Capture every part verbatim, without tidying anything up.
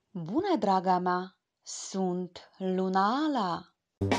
Bună, draga mea! Sunt Luna Ala!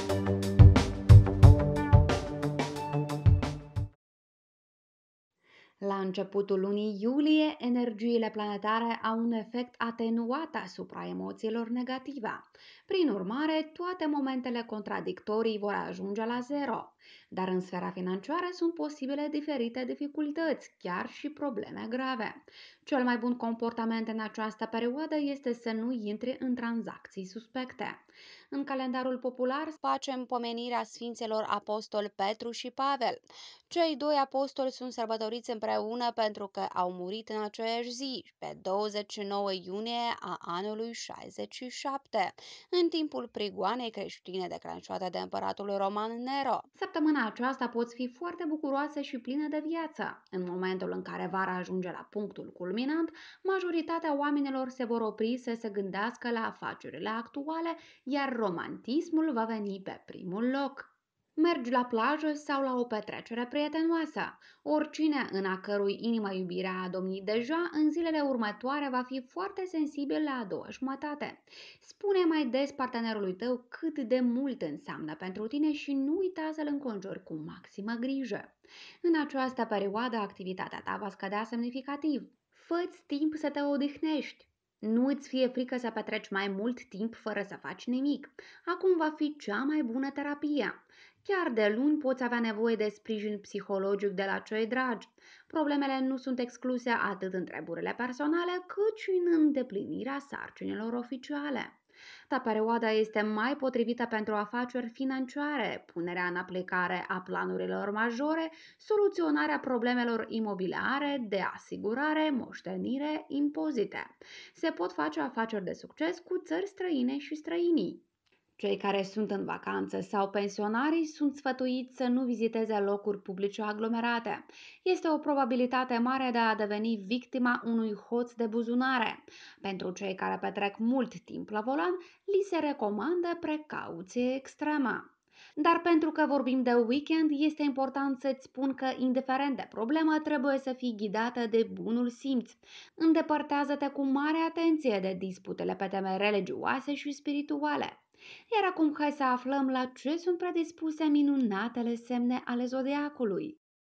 La începutul lunii iulie, energiile planetare au un efect atenuat asupra emoțiilor negative. Prin urmare, toate momentele contradictorii vor ajunge la zero. Dar în sfera financiară sunt posibile diferite dificultăți, chiar și probleme grave. Cel mai bun comportament în această perioadă este să nu intri în tranzacții suspecte. În calendarul popular facem pomenirea Sfinților Apostoli Petru și Pavel. Cei doi apostoli sunt sărbătoriți împreună pentru că au murit în aceeași zi, pe douăzeci și nouă iunie a anului șaizeci și șapte, în timpul prigoanei creștine declanșate de împăratul roman Nero. Săptămâna aceasta poți fi foarte bucuroasă și plină de viață. În momentul în care vara ajunge la punctul culminant, majoritatea oamenilor se vor opri să se gândească la afacerile actuale, iar romantismul va veni pe primul loc. Mergi la plajă sau la o petrecere prietenoasă. Oricine în a cărui inimă iubirea a domnit deja, în zilele următoare va fi foarte sensibil la a doua jumătate. Spune mai des partenerului tău cât de mult înseamnă pentru tine și nu uita să-l înconjuri cu maximă grijă. În această perioadă, activitatea ta va scădea semnificativ. Fă-ți timp să te odihnești. Nu îți fie frică să petreci mai mult timp fără să faci nimic. Acum va fi cea mai bună terapie. Chiar de luni poți avea nevoie de sprijin psihologic de la cei dragi. Problemele nu sunt excluse atât în treburile personale, cât și în îndeplinirea sarcinilor oficiale. Ta perioada este mai potrivită pentru afaceri financiare, punerea în aplicare a planurilor majore, soluționarea problemelor imobiliare, de asigurare, moștenire, impozite. Se pot face afaceri de succes cu țări străine și străinii. Cei care sunt în vacanță sau pensionarii sunt sfătuiți să nu viziteze locuri publice aglomerate. Este o probabilitate mare de a deveni victima unui hoț de buzunare. Pentru cei care petrec mult timp la volan, li se recomandă precauție extremă. Dar pentru că vorbim de weekend, este important să-ți spun că, indiferent de problemă, trebuie să fii ghidată de bunul simț. Îndepărtează-te cu mare atenție de disputele pe teme religioase și spirituale. Iar acum hai să aflăm la ce sunt predispuse minunatele semne ale zodiacului.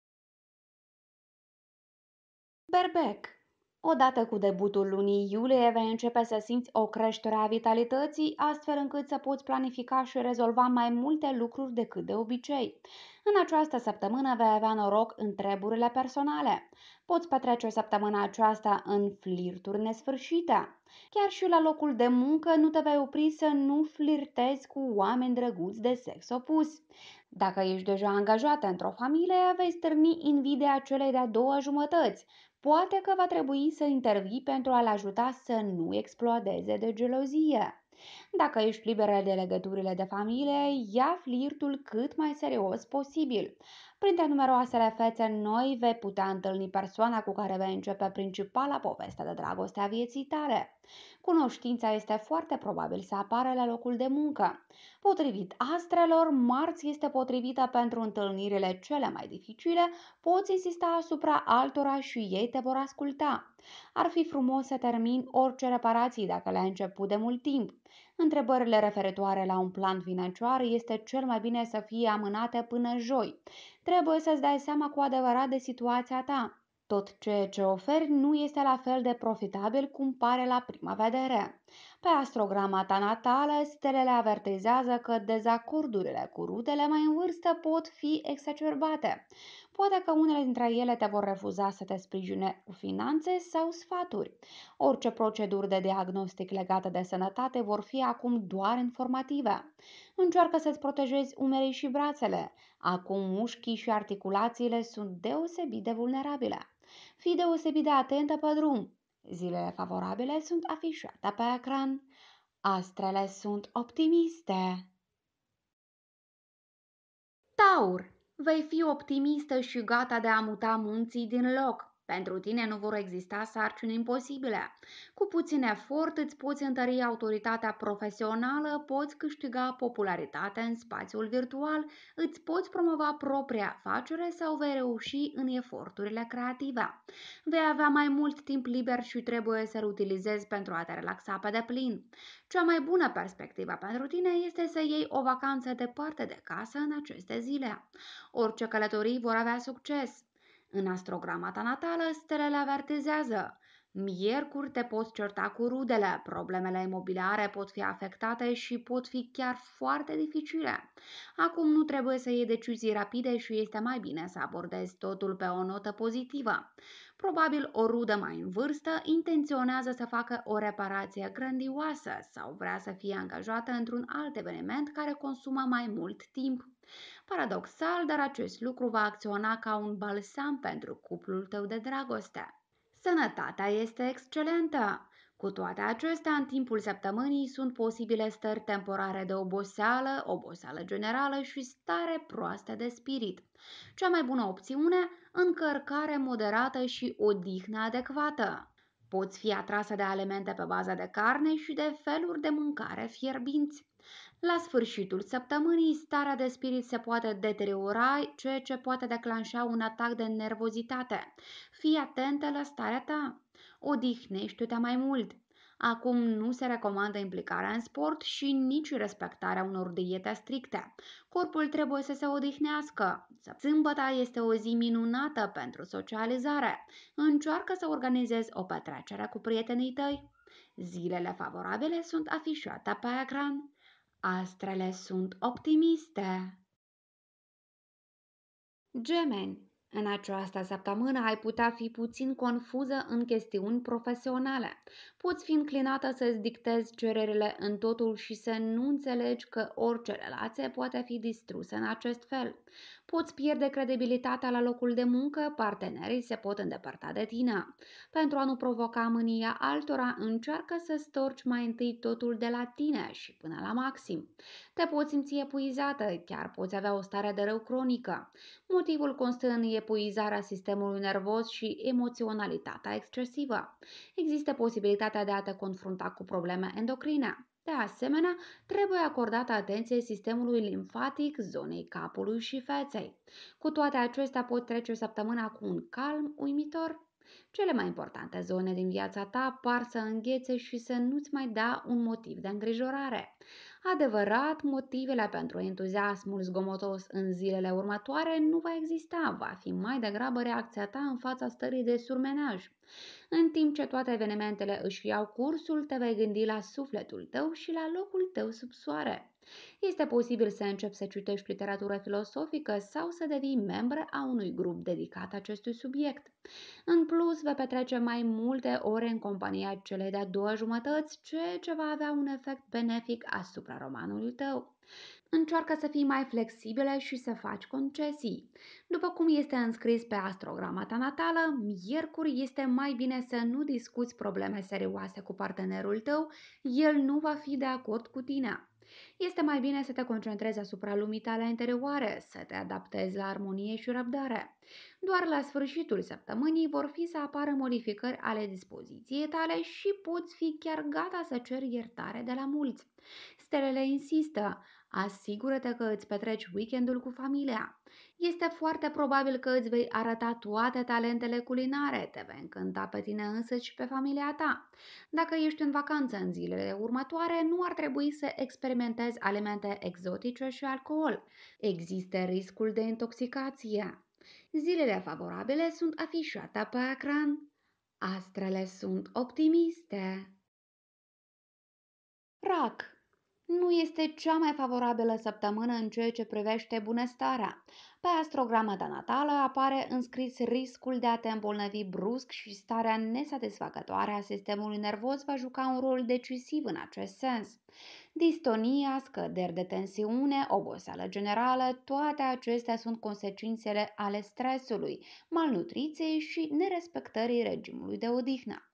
Berbec. Odată cu debutul lunii iulie vei începe să simți o creștere a vitalității, astfel încât să poți planifica și rezolva mai multe lucruri decât de obicei. În această săptămână vei avea noroc în treburile personale. Poți petrece săptămâna aceasta în flirturi nesfârșite. Chiar și la locul de muncă nu te vei opri să nu flirtezi cu oameni drăguți de sex opus. Dacă ești deja angajată într-o familie, vei stârni invidia celei de-a doua jumătăți. Poate că va trebui să intervii pentru a-l ajuta să nu explodeze de gelozie. Dacă ești liberă de legăturile de familie, ia flirtul cât mai serios posibil. Printre numeroasele fețe noi vei putea întâlni persoana cu care vei începe principala poveste de dragoste a vieții tale. Cunoștința este foarte probabil să apară la locul de muncă. Potrivit astrelor, marți este potrivită pentru întâlnirile cele mai dificile, poți insista asupra altora și ei te vor asculta. Ar fi frumos să termini orice reparații dacă le-ai început de mult timp. Întrebările referitoare la un plan financiar este cel mai bine să fie amânate până joi. Trebuie să-ți dai seama cu adevărat de situația ta. Tot ceea ce oferi nu este la fel de profitabil cum pare la prima vedere. Pe astrograma ta natală, stelele avertizează că dezacordurile cu rudele mai în vârstă pot fi exacerbate. Poate că unele dintre ele te vor refuza să te sprijine cu finanțe sau sfaturi. Orice proceduri de diagnostic legate de sănătate vor fi acum doar informative. Încearcă să-ți protejezi umerii și brațele. Acum mușchii și articulațiile sunt deosebit de vulnerabile. Fii deosebit de atentă pe drum. Zilele favorabile sunt afișate pe ecran. Astrele sunt optimiste. Taur, vei fi optimistă și gata de a muta munții din loc. Pentru tine nu vor exista sarcini imposibile. Cu puțin efort îți poți întări autoritatea profesională, poți câștiga popularitate în spațiul virtual, îți poți promova propria afacere sau vei reuși în eforturile creative. Vei avea mai mult timp liber și trebuie să-l utilizezi pentru a te relaxa pe deplin. Cea mai bună perspectivă pentru tine este să iei o vacanță departe de casă în aceste zile. Orice călătorii vor avea succes. În astrograma ta natală, stelele avertizează. Miercuri te poți certa cu rudele, problemele imobiliare pot fi afectate și pot fi chiar foarte dificile. Acum nu trebuie să iei decizii rapide și este mai bine să abordezi totul pe o notă pozitivă. Probabil o rudă mai în vârstă intenționează să facă o reparație grandioasă sau vrea să fie angajată într-un alt eveniment care consumă mai mult timp. Paradoxal, dar acest lucru va acționa ca un balsam pentru cuplul tău de dragoste. Sănătatea este excelentă. Cu toate acestea, în timpul săptămânii sunt posibile stări temporare de oboseală, oboseală generală și stare proastă de spirit. Cea mai bună opțiune, încărcare moderată și odihnă adecvată. Poți fi atrasă de alimente pe bază de carne și de feluri de mâncare fierbinți. La sfârșitul săptămânii, starea de spirit se poate deteriora, ceea ce poate declanșa un atac de nervozitate. Fii atentă la starea ta. Odihnește-te mai mult. Acum nu se recomandă implicarea în sport și nici respectarea unor diete stricte. Corpul trebuie să se odihnească. Sâmbăta este o zi minunată pentru socializare. Încearcă să organizezi o petrecere cu prietenii tăi. Zilele favorabile sunt afișate pe ecran. Astrele sunt optimiste. Gemeni, în această săptămână ai putea fi puțin confuză în chestiuni profesionale. Poți fi înclinată să-ți dictezi cererile în totul și să nu înțelegi că orice relație poate fi distrusă în acest fel. Poți pierde credibilitatea la locul de muncă, partenerii se pot îndepărta de tine. Pentru a nu provoca mânia altora, încearcă să storci mai întâi totul de la tine și până la maxim. Te poți simți epuizată, chiar poți avea o stare de rău cronică. Motivul constă în epuizarea sistemului nervos și emoționalitatea excesivă. Există posibilitatea de a te confrunta cu probleme endocrine. De asemenea, trebuie acordată atenție sistemului limfatic, zonei capului și feței. Cu toate acestea, pot trece săptămâna cu un calm uimitor. Cele mai importante zone din viața ta par să înghețe și să nu-ți mai dea un motiv de îngrijorare. Adevărat, motivele pentru entuziasmul zgomotos în zilele următoare nu va exista, va fi mai degrabă reacția ta în fața stării de surmenaj. În timp ce toate evenimentele își iau cursul, te vei gândi la sufletul tău și la locul tău sub soare. Este posibil să începi să citești literatură filosofică sau să devii membră a unui grup dedicat acestui subiect. În plus, vei petrece mai multe ore în compania celei de-a doua jumătăți, ceea ce va avea un efect benefic asupra romanului tău. Încearcă să fii mai flexibilă și să faci concesii. După cum este înscris pe astrograma ta natală, miercuri este mai bine să nu discuți probleme serioase cu partenerul tău, el nu va fi de acord cu tine. Este mai bine să te concentrezi asupra lumii tale interioare, să te adaptezi la armonie și răbdare. Doar la sfârșitul săptămânii vor fi să apară modificări ale dispoziției tale și poți fi chiar gata să ceri iertare de la mulți. Stelele insistă, asigură-te că îți petreci weekendul cu familia. Este foarte probabil că îți vei arăta toate talentele culinare, te vei încânta pe tine însăți și pe familia ta. Dacă ești în vacanță în zilele următoare, nu ar trebui să experimentezi alimente exotice și alcool. Există riscul de intoxicație. Zilele favorabile sunt afișate pe ecran. Astrele sunt optimiste. Rac. Nu este cea mai favorabilă săptămână în ceea ce privește bunăstarea. Pe astrograma ta natală apare înscris riscul de a te îmbolnăvi brusc și starea nesatisfăcătoare a sistemului nervos va juca un rol decisiv în acest sens. Distonia, scăderi de tensiune, oboseală generală, toate acestea sunt consecințele ale stresului, malnutriției și nerespectării regimului de odihnă.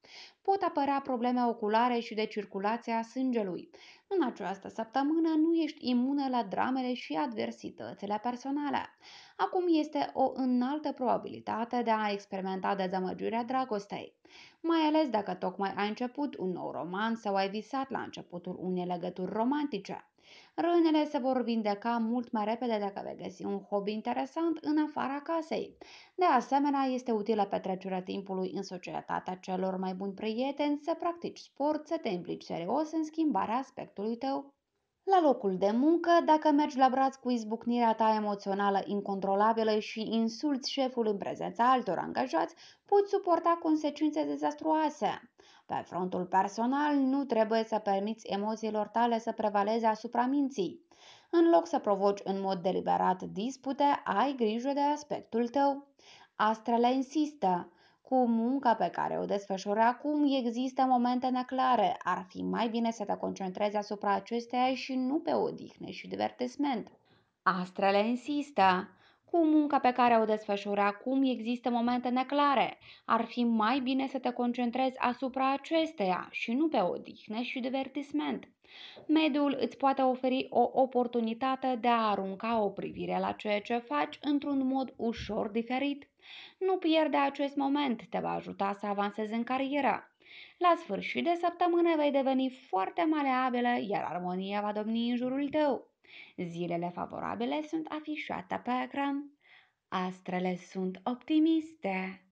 Pot apărea probleme oculare și de circulație a sângelui. În această săptămână nu ești imună la dramele și adversitățile personale. Acum este o înaltă probabilitate de a experimenta dezamăgirea dragostei, mai ales dacă tocmai ai început un nou roman sau ai visat la începutul unei legături romantice. Rănile se vor vindeca mult mai repede dacă vei găsi un hobby interesant în afara casei. De asemenea, este utilă petrecerea timpului în societatea celor mai buni prieteni, să practici sport, să te implici serios în schimbarea aspectului tău. La locul de muncă, dacă mergi la braț cu izbucnirea ta emoțională incontrolabilă și insulți șeful în prezența altor angajați, poți suporta consecințe dezastruoase. Pe frontul personal, nu trebuie să permiți emoțiilor tale să prevaleze asupra minții. În loc să provoci în mod deliberat dispute, ai grijă de aspectul tău. Astrele insistă. Cu munca pe care o desfășori acum, există momente neclare. Ar fi mai bine să te concentrezi asupra acesteia și nu pe odihne și divertisment. Astrele insistă. Cu munca pe care o desfășori acum, există momente neclare. Ar fi mai bine să te concentrezi asupra acesteia și nu pe odihne și divertisment. Mediul îți poate oferi o oportunitate de a arunca o privire la ceea ce faci într-un mod ușor diferit. Nu pierde acest moment, te va ajuta să avansezi în carieră. La sfârșit de săptămână vei deveni foarte maleabilă, iar armonia va domni în jurul tău. Zilele favorabile sunt afișate pe ecran. Astrele sunt optimiste.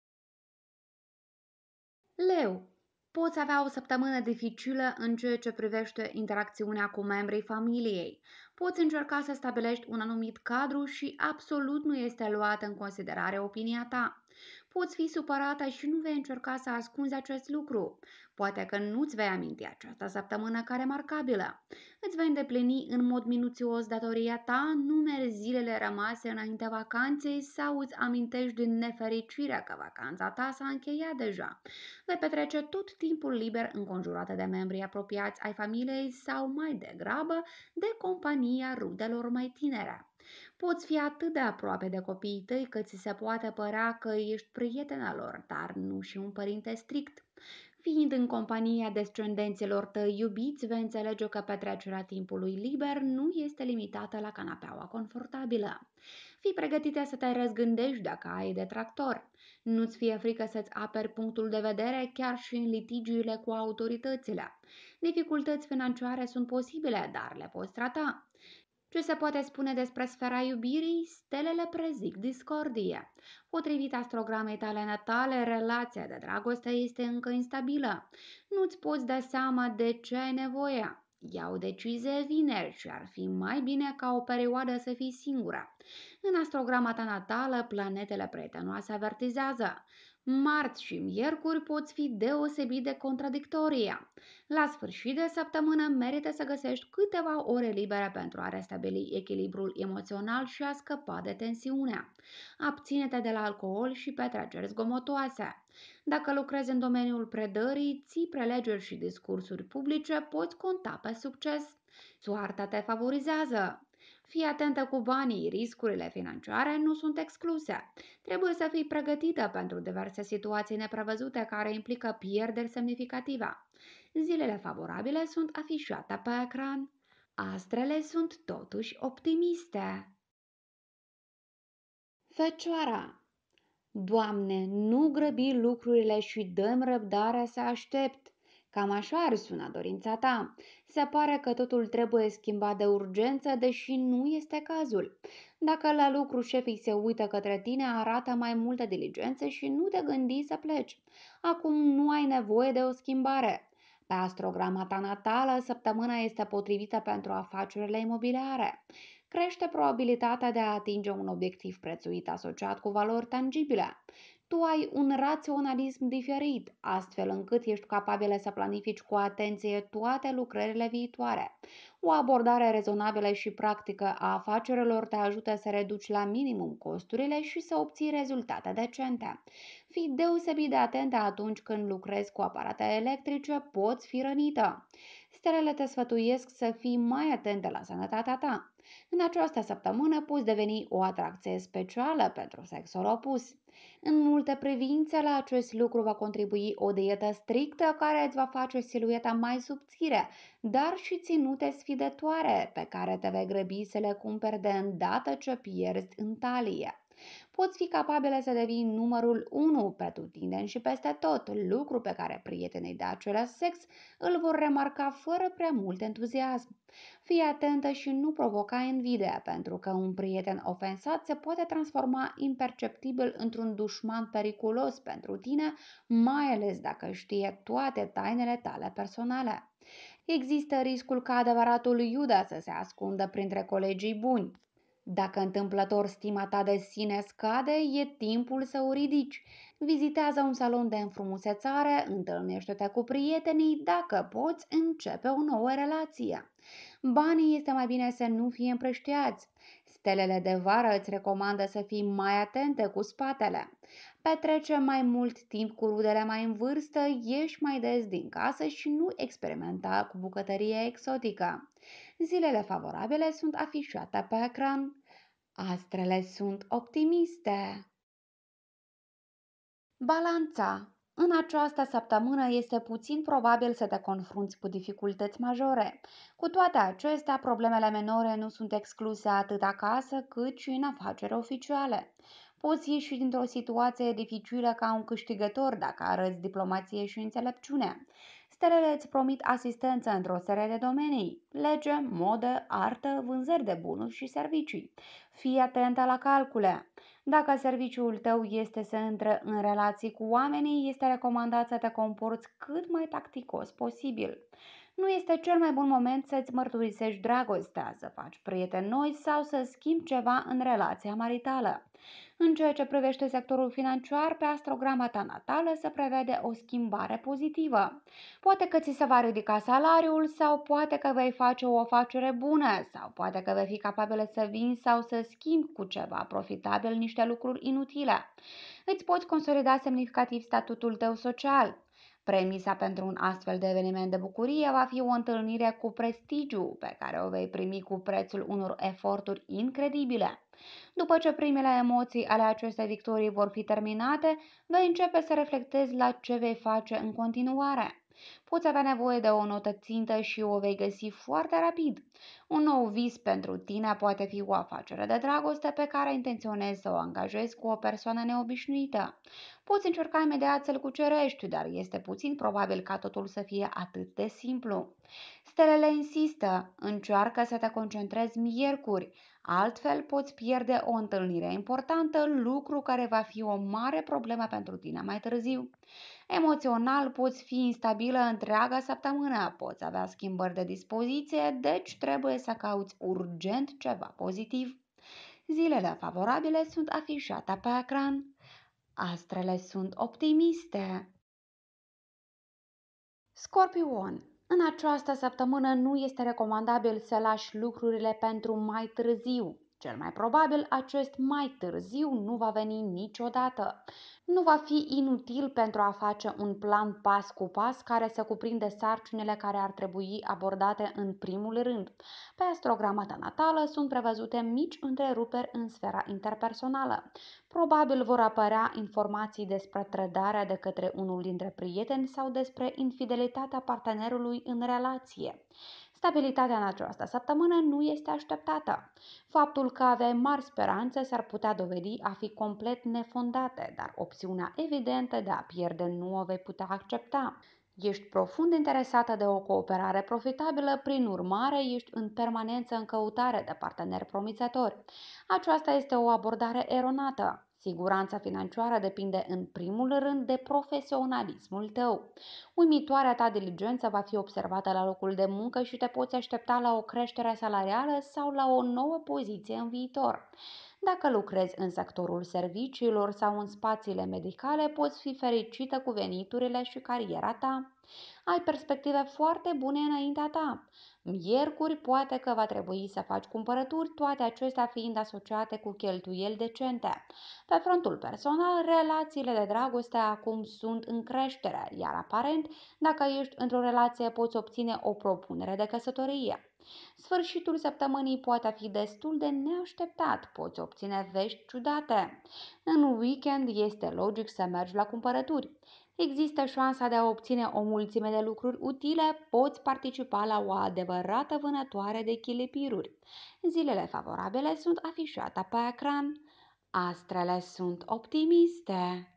Leu, poți avea o săptămână dificilă în ceea ce privește interacțiunea cu membrii familiei. Poți încerca să stabilești un anumit cadru și absolut nu este luată în considerare opinia ta. Poți fi supărată și nu vei încerca să ascunzi acest lucru. Poate că nu-ți vei aminti această săptămână ca remarcabilă. Îți vei îndeplini în mod minuțios datoria ta, numeri zilele rămase înainte vacanței sau îți amintești din nefericire că vacanța ta s-a încheiat deja. Vei petrece tot timpul liber înconjurată de membrii apropiați ai familiei sau mai degrabă de compania rudelor mai tinere. Poți fi atât de aproape de copiii tăi că ți se poate părea că ești prietena lor, dar nu și un părinte strict. Fiind în compania descendenților tăi iubiți, vei înțelege că petrecerea timpului liber nu este limitată la canapeaua confortabilă. Fii pregătită să te răzgândești dacă ai detractor. Nu-ți fie frică să-ți aperi punctul de vedere chiar și în litigiile cu autoritățile. Dificultăți financiare sunt posibile, dar le poți trata. Ce se poate spune despre sfera iubirii? Stelele prezic discordie. Potrivit astrogramei tale natale, relația de dragoste este încă instabilă. Nu-ți poți da seama de ce ai nevoie. Ia o decizie vineri și ar fi mai bine ca o perioadă să fii singură. În astrograma ta natală, planetele prietenoase avertizează. Marți și miercuri poți fi deosebit de contradictorie. La sfârșit de săptămână merită să găsești câteva ore libere pentru a restabili echilibrul emoțional și a scăpa de tensiune. Abține-te de la alcool și petreceri zgomotoase. Dacă lucrezi în domeniul predării, ții prelegeri și discursuri publice, poți conta pe succes. Soarta te favorizează. Fii atentă cu banii, riscurile financiare nu sunt excluse. Trebuie să fii pregătită pentru diverse situații neprevăzute care implică pierderi semnificative. Zilele favorabile sunt afișate pe ecran. Astrele sunt totuși optimiste. Fecioara. Doamne, nu grăbi lucrurile și dă-mi răbdare să aștept. Cam așa ar suna dorința ta. Se pare că totul trebuie schimbat de urgență, deși nu este cazul. Dacă la lucru șefii se uită către tine, arată mai multă diligență și nu te gândi să pleci. Acum nu ai nevoie de o schimbare. Pe astrograma ta natală, săptămâna este potrivită pentru afacerile imobiliare. Crește probabilitatea de a atinge un obiectiv prețuit asociat cu valori tangibile. Tu ai un raționalism diferit, astfel încât ești capabilă să planifici cu atenție toate lucrările viitoare. O abordare rezonabilă și practică a afacerilor te ajută să reduci la minimum costurile și să obții rezultate decente. Fii deosebit de atentă atunci când lucrezi cu aparate electrice, poți fi rănită. Stelele te sfătuiesc să fii mai atentă la sănătatea ta. În această săptămână poți deveni o atracție specială pentru sexul opus. În multe privințe, la acest lucru va contribui o dietă strictă care îți va face silueta mai subțire, dar și ținute sfidătoare pe care te vei grăbi să le cumperi de îndată ce pierzi în talie. Poți fi capabilă să devii numărul unu pretutindeni și peste tot, lucru pe care prietenii de același sex îl vor remarca fără prea mult entuziasm. Fii atentă și nu provoca invidia, pentru că un prieten ofensat se poate transforma imperceptibil într-un dușman periculos pentru tine, mai ales dacă știe toate tainele tale personale. Există riscul ca adevăratul Iuda să se ascundă printre colegii buni. Dacă întâmplător stima ta de sine scade, e timpul să o ridici. Vizitează un salon de înfrumusețare, întâlnește-te cu prietenii, dacă poți, începe o nouă relație. Banii este mai bine să nu fie împrăștiați. Stelele de vară îți recomandă să fii mai atente cu spatele. Petrece mai mult timp cu rudele mai în vârstă, ieși mai des din casă și nu experimenta cu bucătărie exotică. Zilele favorabile sunt afișate pe ecran. Astrele sunt optimiste. Balanța. În această săptămână este puțin probabil să te confrunți cu dificultăți majore. Cu toate acestea, problemele minore nu sunt excluse atât acasă cât și în afaceri oficiale. Poți ieși dintr-o situație dificilă ca un câștigător dacă arăți diplomație și înțelepciune. Stelele îți promit asistență într-o serie de domenii: lege, modă, artă, vânzări de bunuri și servicii. Fii atentă la calcule. Dacă serviciul tău este să intre în relații cu oamenii, este recomandat să te comporți cât mai tacticos posibil. Nu este cel mai bun moment să-ți mărturisești dragostea, să faci prieteni noi sau să schimbi ceva în relația maritală. În ceea ce privește sectorul financiar, pe astrograma ta natală se prevede o schimbare pozitivă. Poate că ți se va ridica salariul sau poate că vei face o afacere bună sau poate că vei fi capabilă să vinzi sau să schimbi cu ceva profitabil niște lucruri inutile. Îți poți consolida semnificativ statutul tău social. Premisa pentru un astfel de eveniment de bucurie va fi o întâlnire cu prestigiu pe care o vei primi cu prețul unor eforturi incredibile. După ce primele emoții ale acestei victorii vor fi terminate, vei începe să reflectezi la ce vei face în continuare. Poți avea nevoie de o notă țintă și o vei găsi foarte rapid. Un nou vis pentru tine poate fi o afacere de dragoste pe care intenționezi să o angajezi cu o persoană neobișnuită. Poți încerca imediat să-l cucerești, dar este puțin probabil ca totul să fie atât de simplu. Stelele insistă, încearcă să te concentrezi miercuri, altfel poți pierde o întâlnire importantă, lucru care va fi o mare problemă pentru tine mai târziu. Emoțional poți fi instabilă întreaga săptămână, poți avea schimbări de dispoziție, deci trebuie să cauți urgent ceva pozitiv. Zilele favorabile sunt afișate pe ecran. Astrele sunt optimiste. Scorpion. În această săptămână nu este recomandabil să lași lucrurile pentru mai târziu. Cel mai probabil, acest mai târziu nu va veni niciodată. Nu va fi inutil pentru a face un plan pas cu pas care să cuprinde sarcinile care ar trebui abordate în primul rând. Pe astrograma ta natală sunt prevăzute mici întreruperi în sfera interpersonală. Probabil vor apărea informații despre trădarea de către unul dintre prieteni sau despre infidelitatea partenerului în relație. Stabilitatea în această săptămână nu este așteptată. Faptul că aveai mari speranțe s-ar putea dovedi a fi complet nefondate, dar opțiunea evidentă de a pierde nu o vei putea accepta. Ești profund interesată de o cooperare profitabilă, prin urmare ești în permanență în căutare de parteneri promițători. Aceasta este o abordare eronată. Siguranța financiară depinde în primul rând de profesionalismul tău. Uimitoarea ta diligență va fi observată la locul de muncă și te poți aștepta la o creștere salarială sau la o nouă poziție în viitor. Dacă lucrezi în sectorul serviciilor sau în spațiile medicale, poți fi fericită cu veniturile și cariera ta. Ai perspective foarte bune înaintea ta. Miercuri poate că va trebui să faci cumpărături, toate acestea fiind asociate cu cheltuieli decente. Pe frontul personal, relațiile de dragoste acum sunt în creștere, iar aparent, dacă ești într-o relație, poți obține o propunere de căsătorie. Sfârșitul săptămânii poate fi destul de neașteptat, poți obține vești ciudate. În weekend este logic să mergi la cumpărături. Există șansa de a obține o mulțime de lucruri utile, poți participa la o adevărată vânătoare de chilipiruri. Zilele favorabile sunt afișate pe ecran. Astrele sunt optimiste.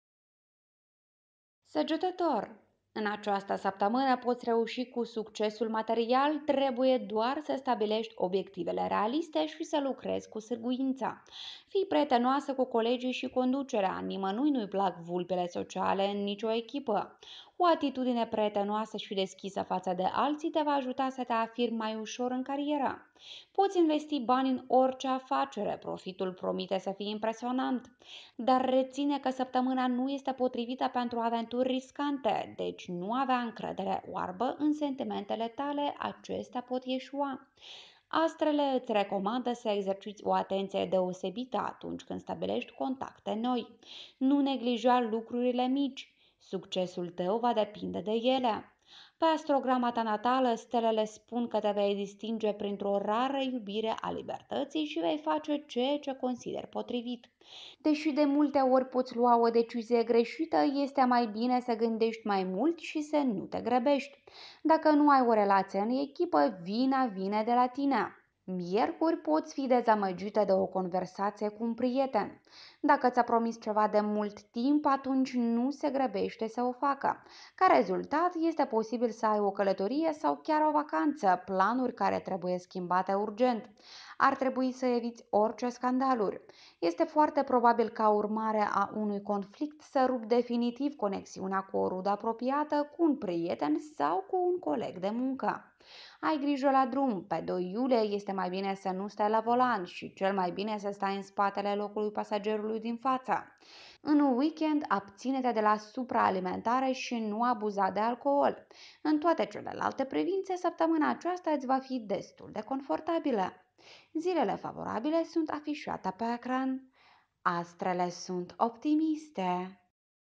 Săgetător. În această săptămână poți reuși cu succesul material, trebuie doar să stabilești obiectivele realiste și să lucrezi cu sârguință. Fii prietenoasă cu colegii și conducerea, nimănui nu-i plac vulpele sociale în nicio echipă. O atitudine prietenoasă și deschisă față de alții te va ajuta să te afirmi mai ușor în carieră. Poți investi bani în orice afacere, profitul promite să fie impresionant. Dar reține că săptămâna nu este potrivită pentru aventuri riscante, deci nu avea încredere oarbă în sentimentele tale, acestea pot ieșua. Astrele îți recomandă să exerciți o atenție deosebită atunci când stabilești contacte noi. Nu neglija lucrurile mici. Succesul tău va depinde de ele. Pe astrograma ta natală, stelele spun că te vei distinge printr-o rară iubire a libertății și vei face ceea ce consideri potrivit. Deși de multe ori poți lua o decizie greșită, este mai bine să gândești mai mult și să nu te grăbești. Dacă nu ai o relație în echipă, vina vine de la tine. Miercuri poți fi dezamăgită de o conversație cu un prieten. Dacă ți-a promis ceva de mult timp, atunci nu se grăbește să o facă. Ca rezultat, este posibil să ai o călătorie sau chiar o vacanță, planuri care trebuie schimbate urgent. Ar trebui să eviți orice scandaluri. Este foarte probabil ca urmare a unui conflict să rup definitiv conexiunea cu o rudă apropiată, cu un prieten sau cu un coleg de muncă. Ai grijă la drum, pe doi iulie este mai bine să nu stai la volan și cel mai bine să stai în spatele locului pasagerului din față. În weekend, abține-te de la supraalimentare și nu abuza de alcool. În toate celelalte privințe, săptămâna aceasta îți va fi destul de confortabilă. Zilele favorabile sunt afișate pe ecran. Astrele sunt optimiste.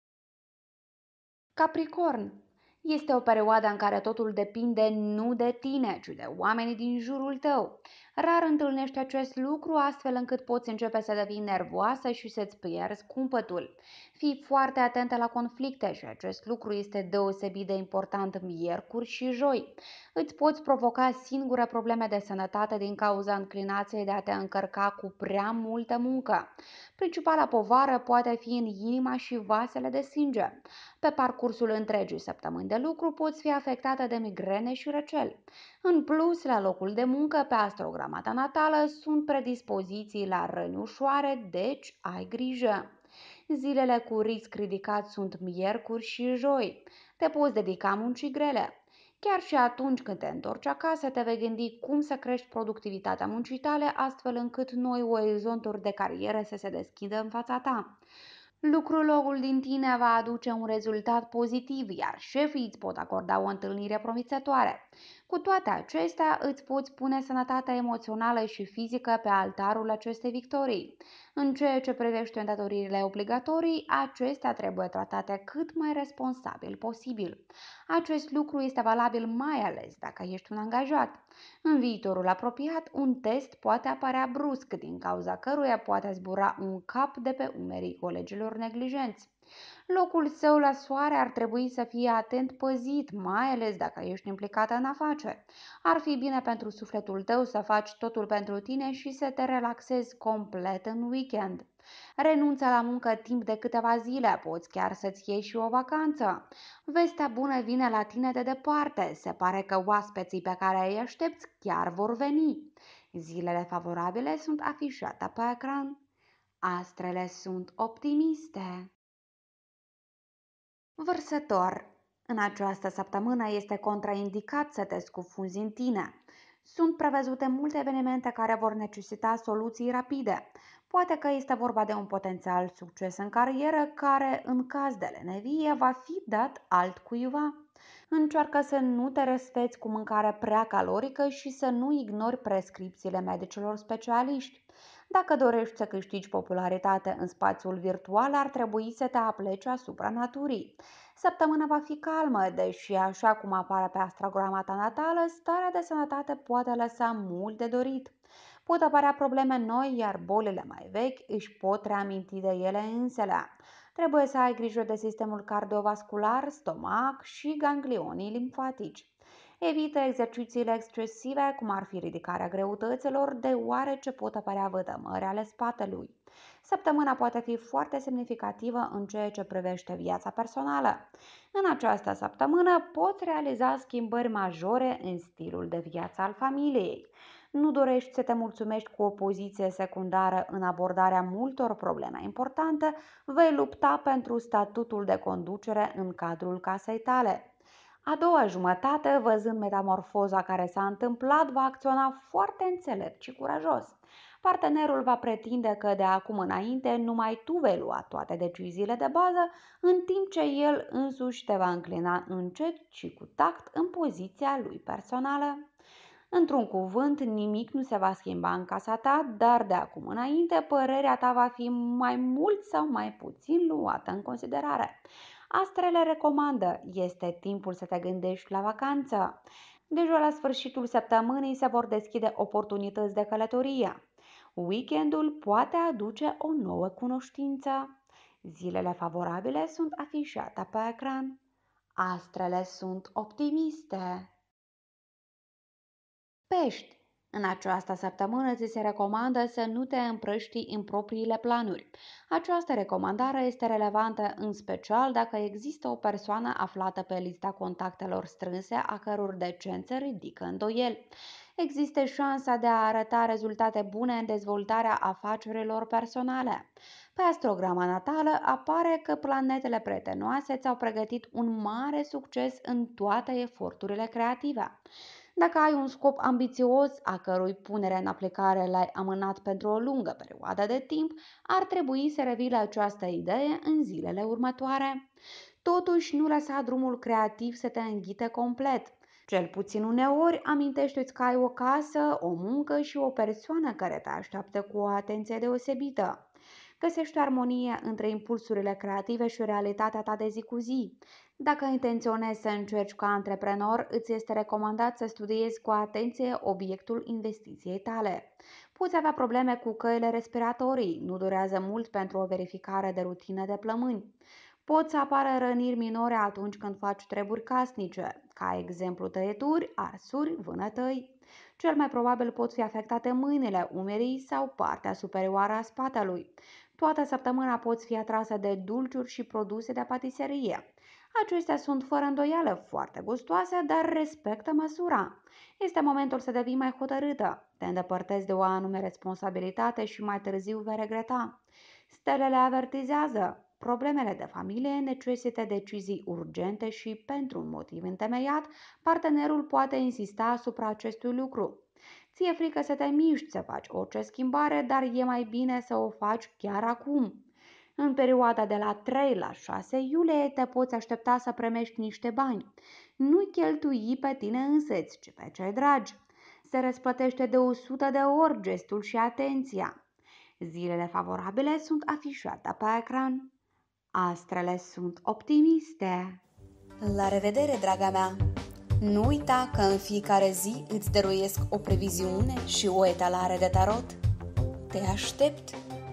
Capricorn. Este o perioadă în care totul depinde nu de tine, ci de oamenii din jurul tău. Rar întâlnești acest lucru astfel încât poți începe să devii nervoasă și să-ți pierzi cumpătul. Fii foarte atentă la conflicte și acest lucru este deosebit de important miercuri și joi. Îți poți provoca singure probleme de sănătate din cauza înclinației de a te încărca cu prea multă muncă. Principala povară poate fi în inima și vasele de sânge. Pe parcursul întregii săptămâni de lucru poți fi afectată de migrene și răcel. În plus, la locul de muncă, pe astrograma ta natală, sunt predispoziții la răni ușoare, deci ai grijă. Zilele cu risc ridicat sunt miercuri și joi. Te poți dedica muncii grele. Chiar și atunci când te întorci acasă, te vei gândi cum să crești productivitatea muncii tale, astfel încât noi orizonturi de carieră să se deschidă în fața ta. Lucrul din tine va aduce un rezultat pozitiv, iar șefii îți pot acorda o întâlnire promițătoare. Cu toate acestea, îți poți pune sănătatea emoțională și fizică pe altarul acestei victorii. În ceea ce privește îndatoririle obligatorii, acestea trebuie tratate cât mai responsabil posibil. Acest lucru este valabil mai ales dacă ești un angajat. În viitorul apropiat, un test poate apărea brusc, din cauza căruia poate zbura un cap de pe umerii colegilor neglijenți. Locul său la soare ar trebui să fie atent păzit, mai ales dacă ești implicată în afaceri. Ar fi bine pentru sufletul tău să faci totul pentru tine și să te relaxezi complet în weekend. Renunță la muncă timp de câteva zile, poți chiar să-ți iei și o vacanță. Vestea bună vine la tine de departe, se pare că oaspeții pe care îi aștepți chiar vor veni. Zilele favorabile sunt afișate pe ecran. Astrele sunt optimiste. Vărsător. În această săptămână este contraindicat să te scufunzi în tine. Sunt prevăzute multe evenimente care vor necesita soluții rapide. Poate că este vorba de un potențial succes în carieră care, în caz de lenevie, va fi dat altcuiva. Încearcă să nu te răsfeți cu mâncare prea calorică și să nu ignori prescripțiile medicilor specialiști. Dacă dorești să câștigi popularitate în spațiul virtual, ar trebui să te apleci asupra naturii. Săptămâna va fi calmă, deși, așa cum apare pe astrograma ta natală, starea de sănătate poate lăsa mult de dorit. Pot apărea probleme noi, iar bolile mai vechi își pot reaminti de ele însele. Trebuie să ai grijă de sistemul cardiovascular, stomac și ganglionii limfatici. Evită exercițiile excesive, cum ar fi ridicarea greutăților, deoarece pot apărea vătămări ale spatelui. Săptămâna poate fi foarte semnificativă în ceea ce privește viața personală. În această săptămână poți realiza schimbări majore în stilul de viață al familiei. Nu dorești să te mulțumești cu o poziție secundară în abordarea multor probleme importante, vei lupta pentru statutul de conducere în cadrul casei tale. A doua jumătate, văzând metamorfoza care s-a întâmplat, va acționa foarte înțelept și curajos. Partenerul va pretinde că de acum înainte numai tu vei lua toate deciziile de bază, în timp ce el însuși te va înclina încet și cu tact în poziția lui personală. Într-un cuvânt, nimic nu se va schimba în casa ta, dar de acum înainte părerea ta va fi mai mult sau mai puțin luată în considerare. Astrele recomandă, este timpul să te gândești la vacanță. Deja la sfârșitul săptămânii se vor deschide oportunități de călătorie. Weekendul poate aduce o nouă cunoștință. Zilele favorabile sunt afișate pe ecran. Astrele sunt optimiste. Pești. În această săptămână ți se recomandă să nu te împrăștii în propriile planuri. Această recomandare este relevantă în special dacă există o persoană aflată pe lista contactelor strânse a căror decență ridică îndoieli. Există șansa de a arăta rezultate bune în dezvoltarea afacerilor personale. Pe astrograma natală apare că planetele prietenoase ți-au pregătit un mare succes în toate eforturile creative. Dacă ai un scop ambițios, a cărui punere în aplicare l-ai amânat pentru o lungă perioadă de timp, ar trebui să revii la această idee în zilele următoare. Totuși, nu lăsa drumul creativ să te înghite complet. Cel puțin uneori, amintește-ți că ai o casă, o muncă și o persoană care te așteaptă cu o atenție deosebită. Găsește armonie între impulsurile creative și realitatea ta de zi cu zi. Dacă intenționezi să încerci ca antreprenor, îți este recomandat să studiezi cu atenție obiectul investiției tale. Poți avea probleme cu căile respiratorii, nu durează mult pentru o verificare de rutină de plămâni. Pot să apară răniri minore atunci când faci treburi casnice, ca exemplu tăieturi, arsuri, vânătăi. Cel mai probabil pot fi afectate mâinile, umerii sau partea superioară a spatelui. Toată săptămâna poți fi atrasă de dulciuri și produse de patiserie. Acestea sunt fără îndoială foarte gustoase, dar respectă măsura. Este momentul să devii mai hotărâtă. Te îndepărtezi de o anume responsabilitate și mai târziu vei regreta. Stelele avertizează. Problemele de familie necesită decizii urgente și, pentru un motiv întemeiat, partenerul poate insista asupra acestui lucru. Ți-e frică să te miști, să faci orice schimbare, dar e mai bine să o faci chiar acum. În perioada de la trei la șase iulie te poți aștepta să primești niște bani. Nu-i cheltui pe tine însăți, ci pe cei dragi. Se răsplătește de o sută de ori gestul și atenția. Zilele favorabile sunt afișate pe ecran. Astrele sunt optimiste. La revedere, draga mea! Nu uita că în fiecare zi îți dăruiesc o previziune și o etalare de tarot. Te aștept!